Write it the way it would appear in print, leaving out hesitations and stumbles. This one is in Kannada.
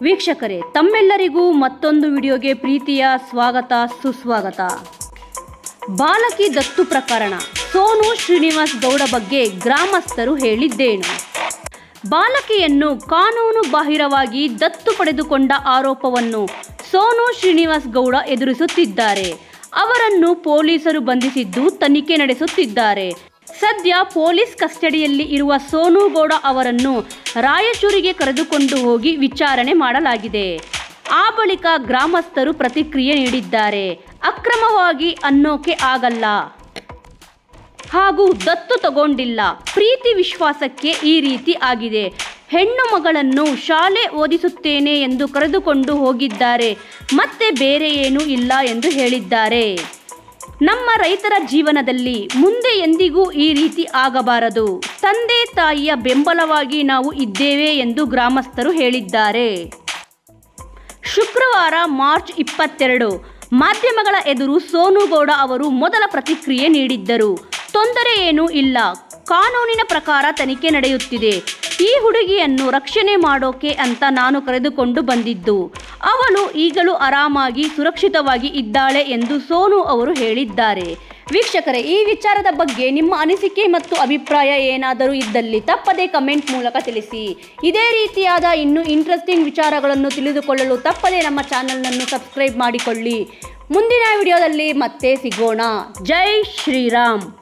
ವೀಕ್ಷಕರೇ, ತಮ್ಮೆಲ್ಲರಿಗೂ ಮತ್ತೊಂದು ವಿಡಿಯೋಗೆ ಪ್ರೀತಿಯ ಸ್ವಾಗತ ಸುಸ್ವಾಗತ. ಬಾಲಕಿ ದತ್ತು ಪ್ರಕರಣ. ಸೋನು ಶ್ರೀನಿವಾಸ್ ಗೌಡ ಬಗ್ಗೆ ಗ್ರಾಮಸ್ಥರು ಹೇಳಿದ್ದೇನು? ಬಾಲಕಿಯನ್ನು ಕಾನೂನು ಬಾಹಿರವಾಗಿ ದತ್ತು ಪಡೆದುಕೊಂಡ ಆರೋಪವನ್ನು ಸೋನು ಶ್ರೀನಿವಾಸ್ ಗೌಡ ಎದುರಿಸುತ್ತಿದ್ದಾರೆ. ಅವರನ್ನು ಪೊಲೀಸರು ಬಂಧಿಸಿದ್ದು ತನಿಖೆ ನಡೆಸುತ್ತಿದ್ದಾರೆ. ಸದ್ಯ ಪೊಲೀಸ್ ಕಸ್ಟಡಿಯಲ್ಲಿ ಇರುವ ಸೋನು ಗೌಡ ಅವರನ್ನು ರಾಯಚೂರಿಗೆ ಕರೆದುಕೊಂಡು ಹೋಗಿ ವಿಚಾರಣೆ ಮಾಡಲಾಗಿದೆ. ಆ ಬಳಿಕ ಗ್ರಾಮಸ್ಥರು ಪ್ರತಿಕ್ರಿಯೆ ನೀಡಿದ್ದಾರೆ. ಅಕ್ರಮವಾಗಿ ಅನ್ನೋಕೆ ಆಗಲ್ಲ ಹಾಗೂ ದತ್ತು ತಗೊಂಡಿಲ್ಲ, ಪ್ರೀತಿ ವಿಶ್ವಾಸಕ್ಕೆ ಈ ರೀತಿ ಆಗಿದೆ. ಹೆಣ್ಣು ಮಗಳನ್ನು ಶಾಲೆ ಓದಿಸುತ್ತೇನೆ ಎಂದು ಕರೆದುಕೊಂಡು ಹೋಗಿದ್ದಾರೆ, ಮತ್ತೆ ಬೇರೆ ಏನೂ ಇಲ್ಲ ಎಂದು ಹೇಳಿದ್ದಾರೆ. ನಮ್ಮ ರೈತರ ಜೀವನದಲ್ಲಿ ಮುಂದೆ ಎಂದಿಗೂ ಈ ರೀತಿ ಆಗಬಾರದು. ತಂದೆ ತಾಯಿಯ ಬೆಂಬಲವಾಗಿ ನಾವು ಇದ್ದೇವೆ ಎಂದು ಗ್ರಾಮಸ್ಥರು ಹೇಳಿದ್ದಾರೆ. ಶುಕ್ರವಾರ ಮಾರ್ಚ್ 22 ಮಾಧ್ಯಮಗಳ ಎದುರು ಸೋನು ಗೌಡ ಅವರು ಮೊದಲ ಪ್ರತಿಕ್ರಿಯೆ ನೀಡಿದ್ದರು. ತೊಂದರೆ ಏನೂ ಇಲ್ಲ, ಕಾನೂನಿನ ಪ್ರಕಾರ ತನಿಖೆ ನಡೆಯುತ್ತಿದೆ. ಈ ಹುಡುಗಿಯನ್ನು ರಕ್ಷಣೆ ಮಾಡೋಕೆ ಅಂತ ನಾನು ಕರೆದುಕೊಂಡು ಬಂದಿದ್ದು. ಅವಳು ಈಗಲೂ ಆರಾಮಾಗಿ ಸುರಕ್ಷಿತವಾಗಿ ಇದ್ದಾಳೆ ಎಂದು ಸೋನು ಅವರು ಹೇಳಿದ್ದಾರೆ. ವೀಕ್ಷಕರೇ, ಈ ವಿಚಾರದ ಬಗ್ಗೆ ನಿಮ್ಮ ಅನಿಸಿಕೆ ಮತ್ತು ಅಭಿಪ್ರಾಯ ಏನಾದರೂ ಇದ್ದಲ್ಲಿ ತಪ್ಪದೇ ಕಮೆಂಟ್ ಮೂಲಕ ತಿಳಿಸಿ. ಇದೇ ರೀತಿಯಾದ ಇನ್ನೂ ಇಂಟ್ರೆಸ್ಟಿಂಗ್ ವಿಚಾರಗಳನ್ನು ತಿಳಿದುಕೊಳ್ಳಲು ತಪ್ಪದೇ ನಮ್ಮ ಚಾನಲ್ನನ್ನು ಸಬ್ಸ್ಕ್ರೈಬ್ ಮಾಡಿಕೊಳ್ಳಿ. ಮುಂದಿನ ವಿಡಿಯೋದಲ್ಲಿ ಮತ್ತೆ ಸಿಗೋಣ. ಜೈ ಶ್ರೀರಾಮ್.